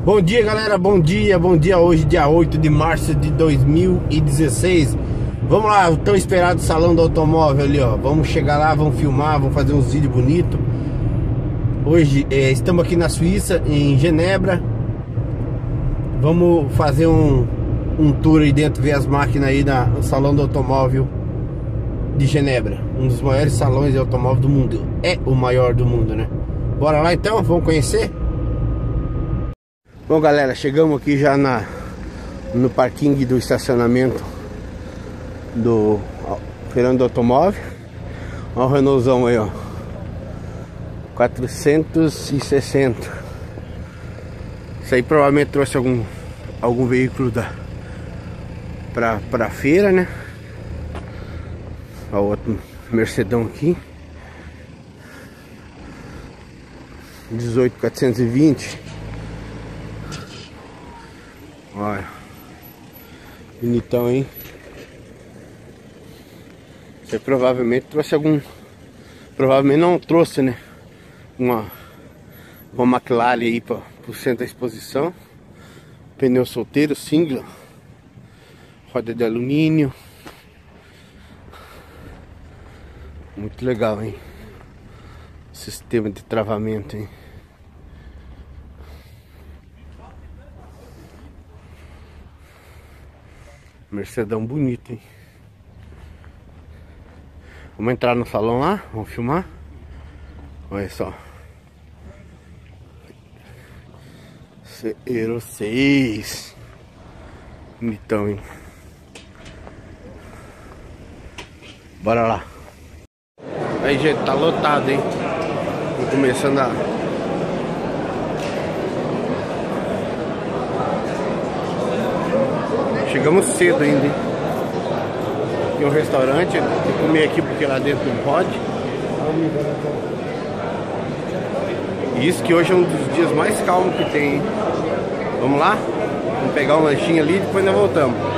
Bom dia, galera, bom dia. Hoje, dia 8 de março de 2016. Vamos lá, o tão esperado salão do automóvel ali, ó. Vamos chegar lá, vamos filmar, vamos fazer uns vídeos bonitos. Hoje estamos aqui na Suíça, em Genebra. Vamos fazer um tour aí dentro, ver as máquinas aí no salão do automóvel de Genebra. Um dos maiores salões de automóvel do mundo. É o maior do mundo, né? Bora lá então, vamos conhecer? Bom, galera, chegamos aqui já no parquinho do estacionamento do Feirão do Automóvel. Olha o Renaultzão aí, ó, 460. Isso aí provavelmente trouxe algum veículo pra feira, né? Olha o outro Mercedão aqui, 18420. Olha, bonitão, hein? Você provavelmente trouxe provavelmente não trouxe, né? Uma McLaren aí pro centro da exposição. Pneu solteiro, single. Roda de alumínio. Muito legal, hein? Sistema de travamento, hein? Mercedão bonito, hein? Vamos entrar no salão lá, vamos filmar. Olha só, Euro 6. Bonitão, hein? Bora lá. Aí, gente, tá lotado, hein? Tô começando a... Chegamos cedo ainda, hein? Tem um restaurante, vou comer aqui porque lá dentro não pode. E isso que hoje é um dos dias mais calmos que tem, hein? Vamos lá? Vamos pegar um lanchinho ali e depois nós voltamos.